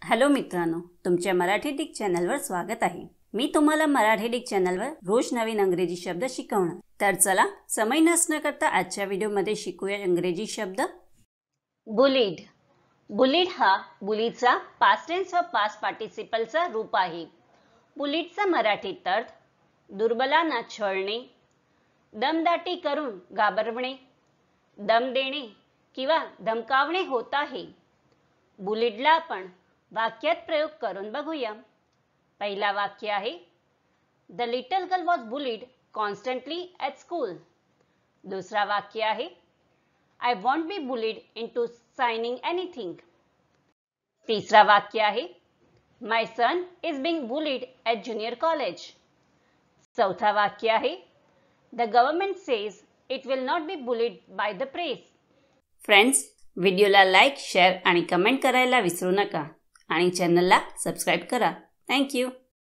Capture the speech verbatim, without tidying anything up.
Hello मित्रांनो, तुमच्या Marathi Dick चॅनलवर स्वागत आहे। मी तुम्हाला मराठी डिक चॅनलवर रोज नवीन इंग्रजी शब्द शिकवणार। तर चला समय नष्ट न करता आजच्या व्हिडिओमध्ये शिकूया इंग्रजी शब्द। बुलीड। बुलीड हा बुलीचा पास्ट टेन्स व पास्ट पार्टिसिपलचा रूप आहे। बुलीडचा मराठीत अर्थ दुर्बलांना छळणे, दमदाटी करून घाबरवणे, दम देणे किंवा धमकावणे होत आहे। बुलीडला आपण वाक्यात प्रयोग करून बघूया। पहिला वाक्य आहे the little girl was bullied constantly at school. दुसरा वाक्य आहे I won't be bullied into signing anything. तिसरा वाक्य आहे my son is being bullied at junior college. चौथा वाक्य आहे the government says it will not be bullied by the press. Friends, व्हिडिओला लाईक, शेअर आणि कमेंट करायला विसरू नका आणि चॅनलला सबस्क्राईब करा। Thank you.